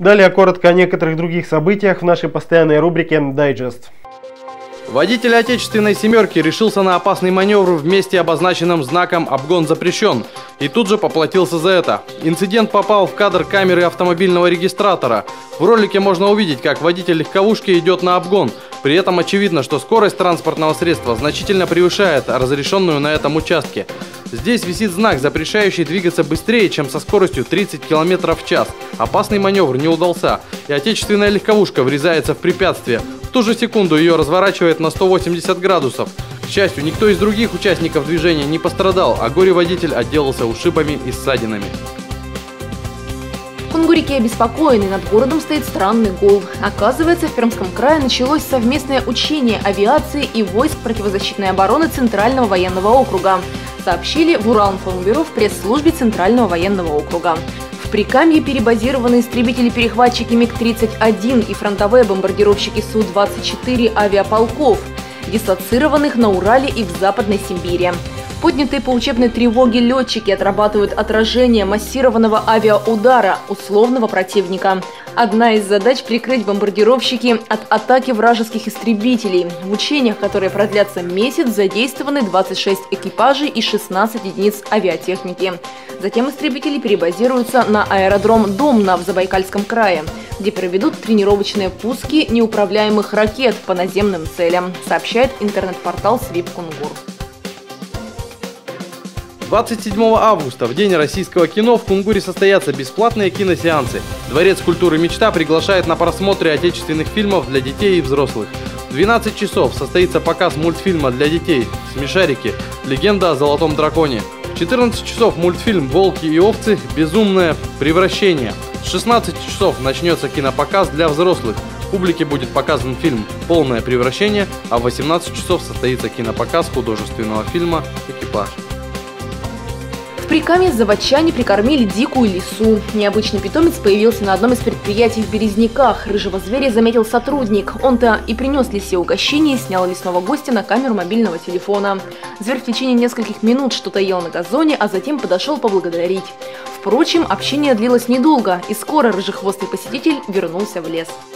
Далее коротко о некоторых других событиях в нашей постоянной рубрике «Дайджест». Водитель отечественной «семерки» решился на опасный маневр в месте, обозначенном знаком «Обгон запрещен», и тут же поплатился за это. Инцидент попал в кадр камеры автомобильного регистратора. В ролике можно увидеть, как водитель легковушки идет на обгон. При этом очевидно, что скорость транспортного средства значительно превышает разрешенную на этом участке. Здесь висит знак, запрещающий двигаться быстрее, чем со скоростью 30 км в час. Опасный маневр не удался, и отечественная легковушка врезается в препятствие. В ту же секунду ее разворачивает на 180 градусов. К счастью, никто из других участников движения не пострадал, а горе-водитель отделался ушибами и ссадинами. Кунгурики обеспокоены, над городом стоит странный гул. Оказывается, в Пермском крае началось совместное учение авиации и войск противозащитной обороны Центрального военного округа, сообщили в Уралинформбюро в пресс-службе Центрального военного округа. В Прикамье перебазированы истребители-перехватчики МиГ-31 и фронтовые бомбардировщики Су-24 авиаполков, дислоцированных на Урале и в Западной Сибири. Поднятые по учебной тревоге летчики отрабатывают отражение массированного авиаудара условного противника. Одна из задач – прикрыть бомбардировщики от атаки вражеских истребителей. В учениях, которые продлятся месяц, задействованы 26 экипажей и 16 единиц авиатехники. Затем истребители перебазируются на аэродром Домна в Забайкальском крае, где проведут тренировочные пуски неуправляемых ракет по наземным целям, сообщает интернет-портал Свип Кунгур. 27 августа, в День российского кино, в Кунгуре состоятся бесплатные киносеансы. Дворец культуры «Мечта» приглашает на просмотры отечественных фильмов для детей и взрослых. В 12 часов состоится показ мультфильма для детей «Смешарики. Легенда о золотом драконе». В 14 часов мультфильм «Волки и овцы. Безумное превращение». В 16 часов начнется кинопоказ для взрослых. Публике будет показан фильм «Полное превращение», а в 18 часов состоится кинопоказ художественного фильма «Экипаж». В Прикамье заводчане прикормили дикую лису. Необычный питомец появился на одном из предприятий в Березняках. Рыжего зверя заметил сотрудник. Он-то и принес лисе угощение и снял лесного гостя на камеру мобильного телефона. Зверь в течение нескольких минут что-то ел на газоне, а затем подошел поблагодарить. Впрочем, общение длилось недолго, и скоро рыжехвостый посетитель вернулся в лес.